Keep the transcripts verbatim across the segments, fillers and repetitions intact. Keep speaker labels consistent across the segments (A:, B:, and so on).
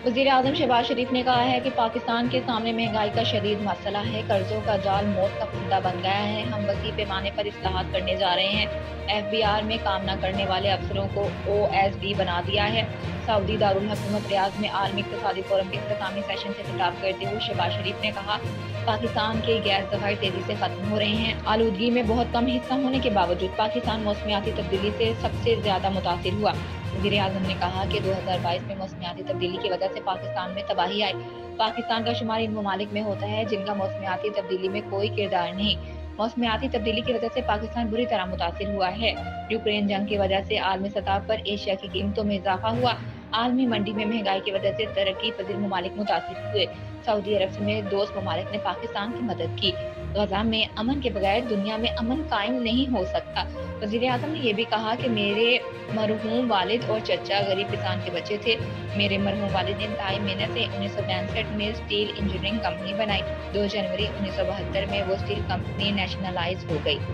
A: वज़ीर आज़म शहबाज शरीफ ने कहा है कि पाकिस्तान के सामने महंगाई का शदीद मसला है, कर्जों का जाल मौत का फंदा बन गया है। हम वसी पैमाने पर इस्लाहात करने जा रहे हैं। एफ बी आर में काम न करने वाले अफसरों को ओ एस डी बना दिया है। सऊदी दारुल हुकूमत रियाद में आलमी इक़्तिसादी फोरम के इख्तितामी सेशन से खिताब करते हुए शहबाज शरीफ ने कहा, पाकिस्तान के गैस ज़खायर तेजी से खत्म हो रहे हैं। आलूदगी में बहुत कम हिस्सा होने के बावजूद पाकिस्तान मौसमियाती तब्दीली से सबसे ज्यादा मुतासिर हुआ। वज़ीर आज़म ने कहा कि दो हज़ार बाईस में मौसमियाती तब्दीली की वजह से पाकिस्तान में तबाही आई। पाकिस्तान का शुमार इन ममालिक में होता है जिनका मौसमियाती तब्दीली में कोई किरदार नहीं। मौसमियाती तब्दीली की वजह से पाकिस्तान बुरी तरह मुतासिर हुआ है। यूक्रेन जंग की वजह से आलमी सतह पर एशिया की कीमतों में इजाफा हुआ। आलमी मंडी में महंगाई की वजह से तरक्की पजीर ममालिक मुतासिर हुए। सऊदी अरब में दोस्त ममालिक ने पाकिस्तान की मदद की। गजा में अमन के बगैर दुनिया में अमन कायम नहीं हो सकता। वज़ीर आज़म ने यह भी कहा कि मेरे मरहूम वालिद और चचा गरीब किसान के बच्चे थे। मेरे मरहूम वालिद ने इंतहाई मेहनत से उन्नीस सौ पैंसठ में स्टील इंजीनियरिंग कंपनी बनाई। दो जनवरी उन्नीस सौ बहत्तर में वो स्टील कंपनी नेशनलाइज हो गई।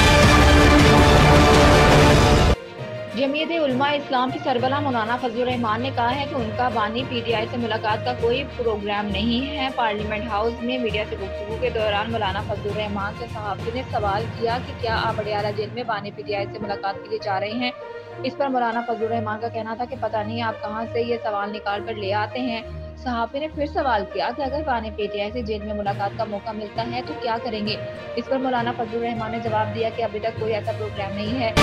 A: जमीयत उलमा इस्लाम के सरबराह मौलाना फजलुर रहमान ने कहा है कि उनका बानी पी टी आई से मुलाकात का कोई प्रोग्राम नहीं है। पार्लियामेंट हाउस में मीडिया से गुफ्तगू के दौरान मौलाना फजलुर रहमान से सहाफ़ी ने सवाल किया कि क्या आप अडयाला जेल में बानी पी टी आई से मुलाकात के लिए जा रहे हैं। इस पर मौलाना फजलुर रहमान का कहना था कि पता नहीं आप कहां से ये सवाल निकाल कर ले आते हैं। सहाफ़ी ने फिर सवाल किया कि अगर बानी पी टी आई से जेल में मुलाकात का मौका मिलता है तो क्या करेंगे। इस पर मौलाना फजलुर रहमान ने जवाब दिया कि अभी तक कोई ऐसा प्रोग्राम नहीं है।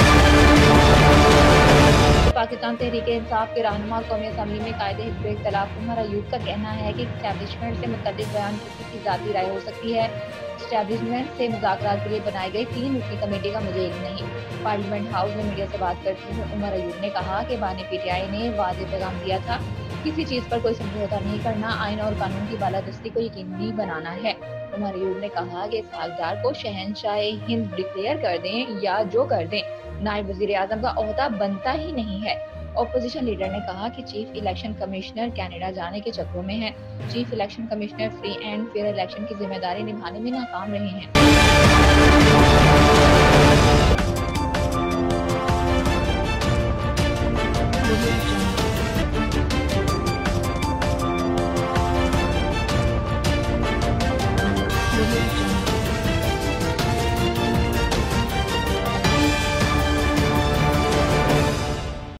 A: पाकिस्तान तहरीक इंसाफ के रहनुमा कौमी असम्बली में कायदे हिज़्ब इख्तिलाफ उमर अयूब का कहना है कि एस्टैब्लिशमेंट से मुतल्लिक बयान किसी की ज़ाती राय हो सकती है। एस्टैब्लिशमेंट से मुज़ाकरात के लिए बनाई गई तीन रुकनी कमेटी का मुझे इल्म नहीं। पार्लियामेंट हाउस में मीडिया से बात करते हुए उमर अयूब ने कहा कि बानी पी टी आई ने वाज़ेह पैगाम दिया था, किसी चीज़ पर कोई समझौता नहीं करना, आइन और कानून की बालादस्ती को यकीनी बनाना है। उमर अयूब ने कहा कि इसहाक डार को शहंशाह हिंद डिक्लेयर कर दें या जो कर दें, नायब वज़ीर आज़म का ओहदा बनता ही नहीं है। ऑपोजिशन लीडर ने कहा कि चीफ इलेक्शन कमिश्नर कनाडा जाने के चक्रों में है। Chief election commissioner free and fair election की जिम्मेदारी निभाने में नाकाम रहे हैं।